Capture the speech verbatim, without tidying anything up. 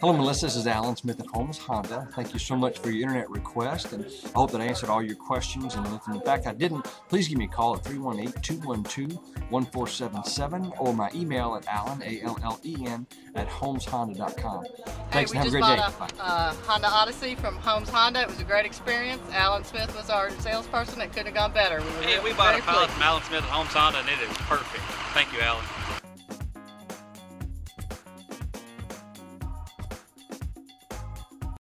Hello, Melissa. This is Alan Smith at Holmes Honda. Thank you so much for your internet request, and I hope that I answered all your questions. And if in fact I didn't, please give me a call at three one eight, two one two, one four seven seven or my email at Allen, A L L E N, at holmes honda dot com. Thanks, hey, and have a great day. We just bought a uh, Honda Odyssey from Holmes Honda. It was a great experience. Alan Smith was our salesperson. It couldn't have gone better. We were hey, really, we bought a pallet pleased. from Alan Smith at Holmes Honda, and it is perfect. Thank you, Alan.